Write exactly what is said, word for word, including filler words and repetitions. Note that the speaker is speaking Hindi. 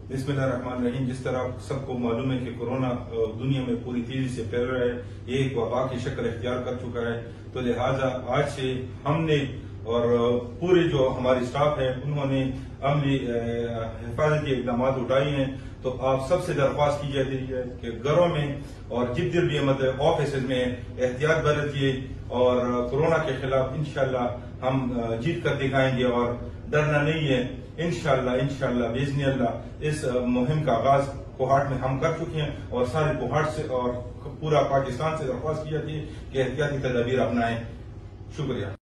बिस्मिल्लाहिर्रहमानिर्रहीम। जिस तरह सबको मालूम है कि कोरोना दुनिया में पूरी तेजी से फैल रहा है, ये एक वबा की शक्ल इख्तियार कर चुका है, तो लिहाजा आज से हमने और पूरे जो हमारी स्टाफ है उन्होंने अमली हिफाजती इकदाम उठाए हैं। तो आप सबसे दरख्वास्त की जाती है कि घरों में और जिधर भी मतलब ऑफिस में एहतियात बरतिए और कोरोना के खिलाफ इंशाल्लाह हम जीत कर दिखाएंगे और डरना नहीं है। इंशाल्लाह इंशाल्लाह बिइज़्निल्लाह इस मुहिम का आगाज कोहाट में हम कर चुके हैं और सारे कोहाट से और पूरा पाकिस्तान से दरख्वास्त की जाती है कि एहतियाती तदाबीर अपनाएं। शुक्रिया।